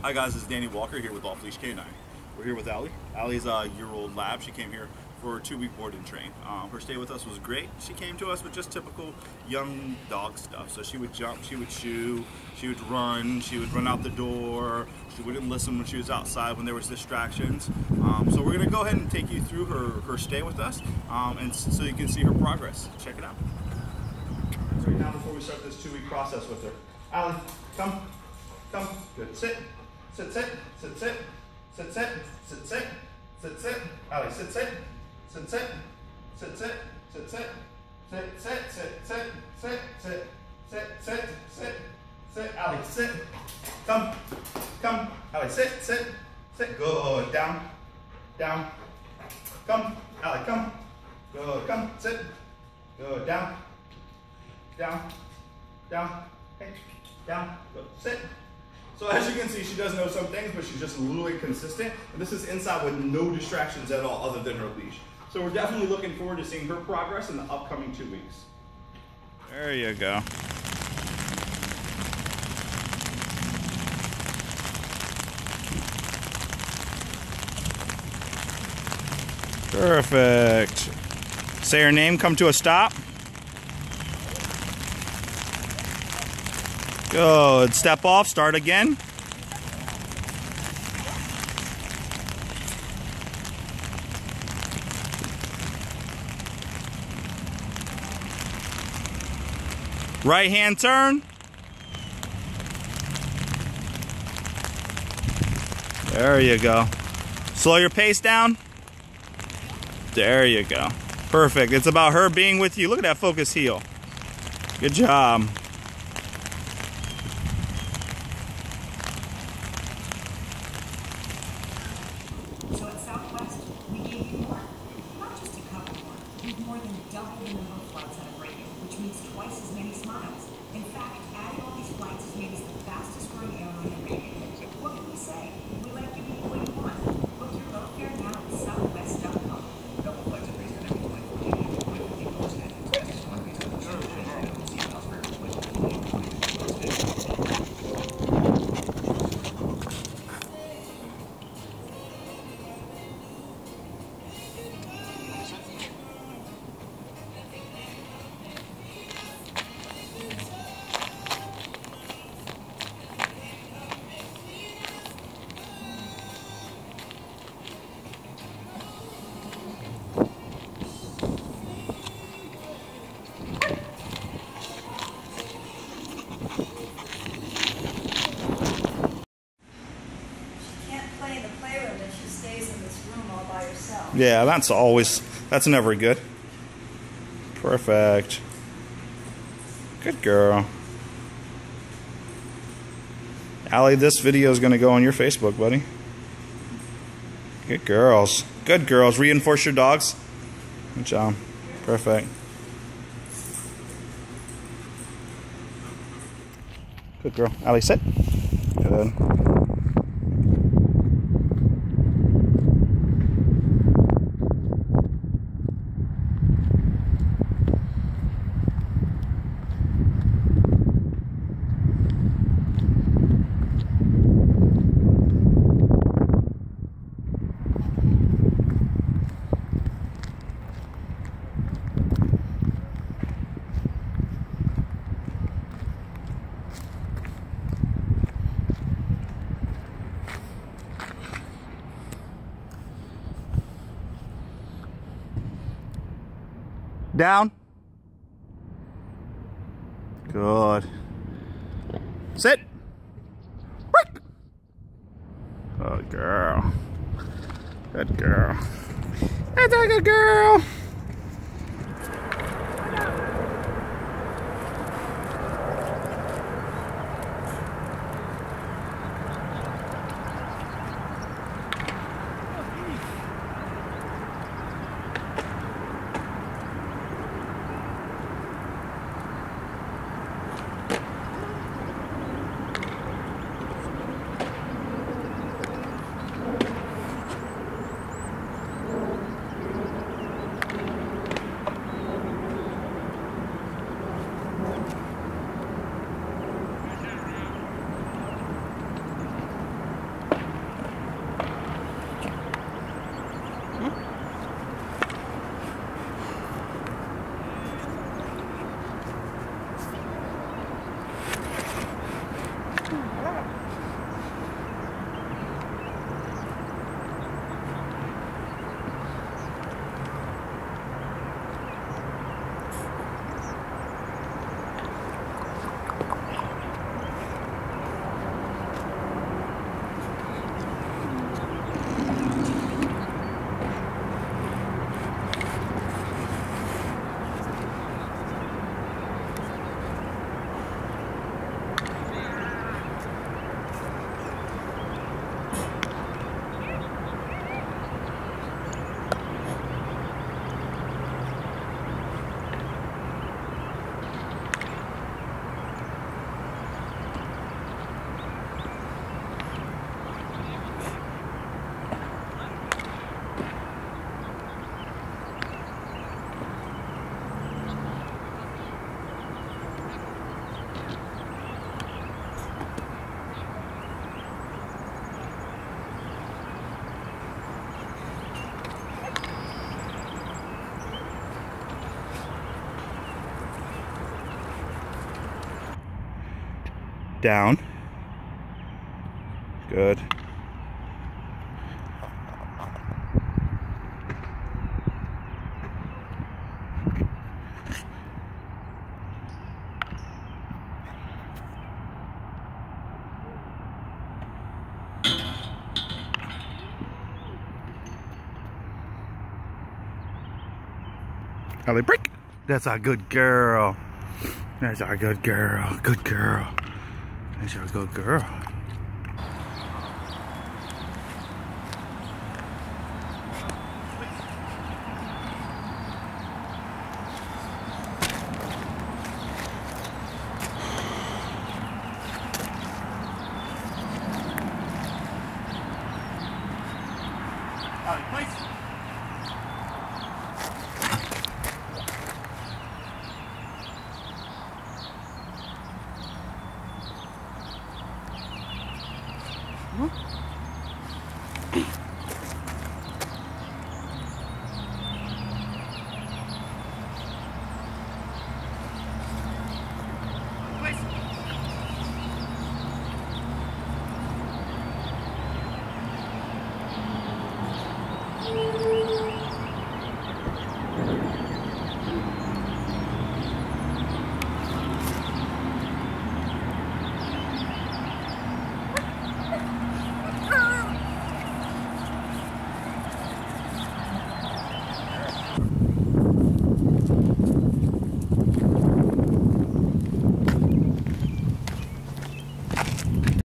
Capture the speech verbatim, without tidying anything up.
Hi guys, this is Danny Walker here with Off Leash K nine. We're here with Allie. Allie's a year-old lab. She came here for a two-week board and train. Um, her stay with us was great. She came to us with just typical young dog stuff. So she would jump, she would chew, she would run, she would run out the door. She wouldn't listen when she was outside when there was distractions. Um, so we're gonna go ahead and take you through her, her stay with us, um, and so you can see her progress. Check it out. So right now, before we start this two-week process with her, Allie, come, come, good, sit. Sit, sit, sit, sit, sit, sit, sit, sit, sit, sit, Allie, sit, sit, sit, sit, sit, sit, sit, sit, sit, sit, sit, sit, sit, sit, sit, sit, sit, sit, Allie, sit, come, come, Allie, sit, sit, sit, good, down, down, come, Allie, come, good, come, sit, good, down, down, down, hey, down, good, sit. So as you can see, she does know some things, but she's just literally consistent. And this is inside with no distractions at all other than her leash. So we're definitely looking forward to seeing her progress in the upcoming two weeks. There you go. Perfect. Say her name, come to a stop. Good. Step off, start again. Right hand turn. There you go. Slow your pace down. There you go. Perfect. It's about her being with you. Look at that focus heel. Good job. Yeah, that's always, that's never good. Perfect. Good girl. Allie, this video is going to go on your Facebook, buddy. Good girls. Good girls. Reinforce your dogs. Good job. Perfect. Good girl. Allie, sit. Good. Down. Good. Sit. Good girl. Good girl. That's a good girl. down. Good. Allie, break. That's a good girl. That's our good girl. Good girl. That's our good girl. Allie, place. Huh?